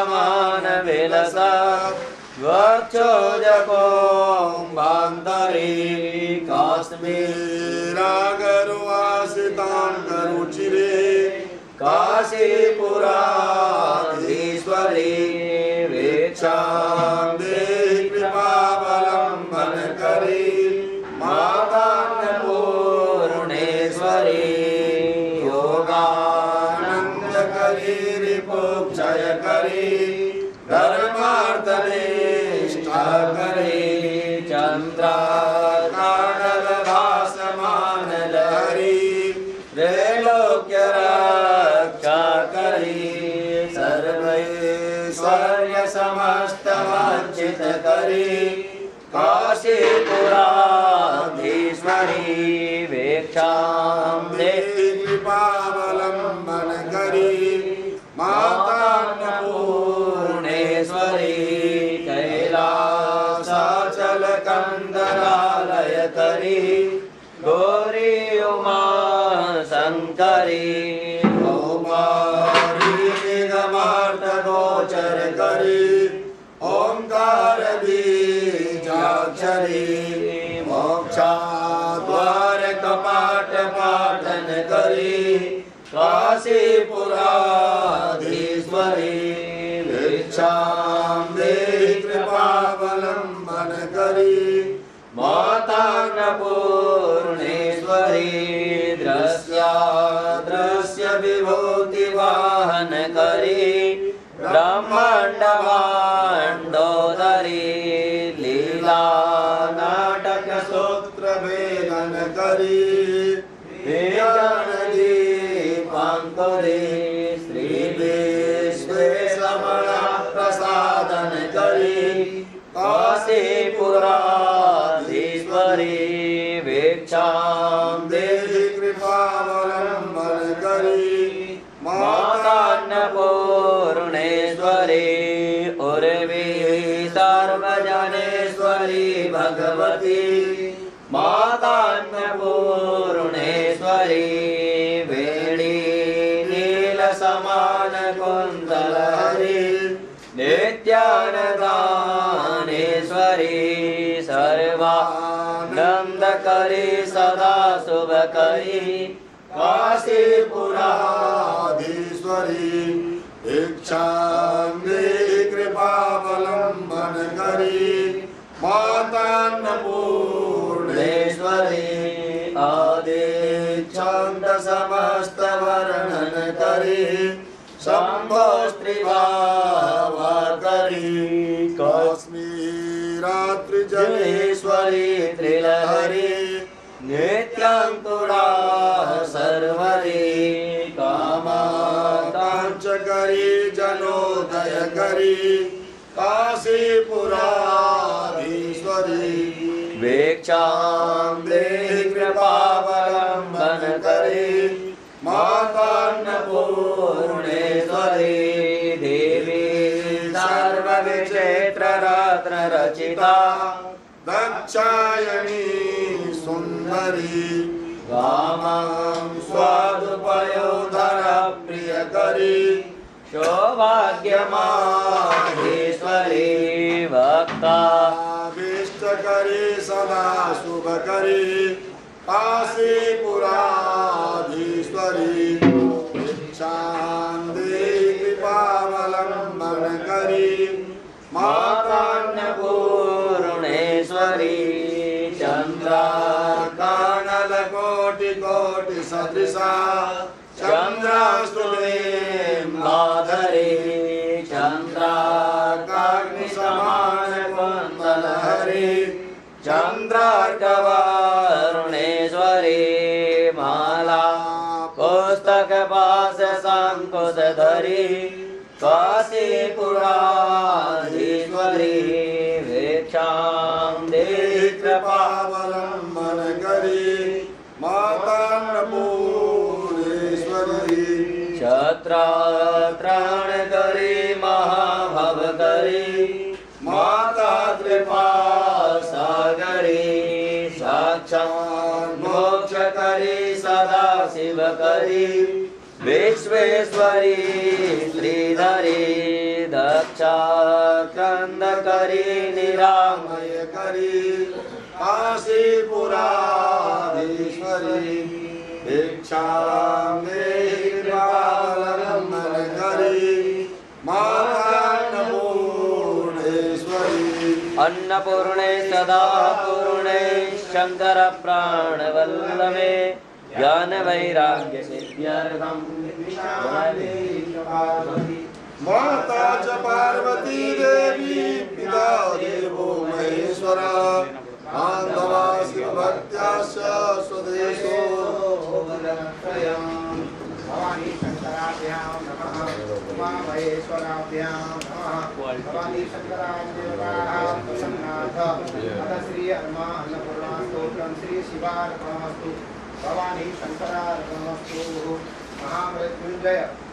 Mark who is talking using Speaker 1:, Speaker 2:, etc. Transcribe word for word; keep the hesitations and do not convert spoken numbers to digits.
Speaker 1: समान विलसा वक्षोजकोऽम्बान्तरे काश्मीरागरुवासितान्तरुचिरे काशीपुराधीश्वरी वीक्षां देहि कृपावलम्बनकरी मातान्नपूर्णेश्वरी योगानन्दकरी रिपुक्षयकरी धर्मार्थनिष्ठाकरी चन्द्राकाणलभासमानलहरी त्रैलोक्यरक्षाकरी सर्वैश्वर्यसमस्तमर्चितकरी काशीपुराधीश्वरी वीक्षां देहि कृपावलम्बनकरी मातान्नपूर्णेश्वरी कैलासाचलकन्दरालयकरी गौरी उमा शङ्करी कौमारी निगमार्थगोचरकरी ओंकार बीजाक्षरी मोक्षाद्वार कपाट पाटन करी काशीपुराधीश्वरी भिक्षां देहि कृपावलम्बन करी मातान्नपूर्णेश्वरी दृश्या दृश्य विभूति वाहन करी ब्रह्मांडमांडोदरी लीला नाटक सूत्र भेदन करी दीपांकुरी श्री विश्वेशमणा प्रसादन करी काशीपुराधीश्वरी भिक्षां देहि कृपावलम्बन करी मातान्नपूर्णेश्वरी उर्वी सर्वजनेश्वरी भगवती मातान्नपूर्णेश्वरी वेणी नीलसमान कुन्दलहरी नित्यानदानेश्वरी सर्वानन्दकरी सदा शुभकरी काशीपुराधीश्वरी भिक्षां देहि कृपावलम्बन करी मातान्नपूर्णेश्वरी आदिच्छन्द समस्त वर्णन करी शम्भो स्त्रीभावकरी काश्मीरात्रिजनेश्वरी त्रिलहरी नित्याङ्कुरा सर्वरी कामाकाङ्क्षकरी जनोदयकरी काशीपुराधीश्वरी भिक्षां देहि कृपावलम्बन करी मातान्नपूर्णेश्वरी देवी सर्वविचित्ररत्नरचिता दाक्षायणी सुंदरी वामां स्वादुपयोधर प्रियकरी सौभाग्यमाधीश्वरी भक्ताभीष्टकरी सदा शुभकरी काशीपुराधीश्वरी भिक्षां देहि कृपावलम्बन करी मातान्नपूर्णेश्वरी चन्द्रार्कानलकोटिकोटि सदृशा चन्द्रास्तुते माधरी चन्द्रार्काग्निसमान कुन्दलहरी चन्द्रार्कवरुणेश्वरी माला पुस्तकपाश शङ्कुशधरी काशीपुराधीश्वरी भिक्षां देहि कृपावलम्बन करी मातान्नपूर्णेश्वरी क्षत्रात्राणकरी महाभवकरी माता कृपा सागरी साक्षात् मोक्षकरी सदा शिवकरी विश्वेश्वरी श्रीधरी रक्षा कंद करी निरामय करी काशीपुराधीश्वरी भिक्षा देहि कृपावलंबन करी माता अन्नपूर्णेश्वरी अन्नपूर्णे सदा पूर्णे शंकर प्राणवल्लभे ज्ञान वैराग्य सिद्ध्यर्थम माता च पार्वती देवी पिता देवो महेश्वरा बांधवा शिव भक्त्याश्च स्वदेशो भवानी शंकराभ्यां नमः उमा महेश्वराभ्यां नमः भवानी शंकरादेवताः प्रसन्नाथ अथ श्री हनुमा अन्नपूर्णास्तोत्रं श्री शिवार्पणमस्तु भवानी शंकरार्पणमस्तु महामृत्युंजय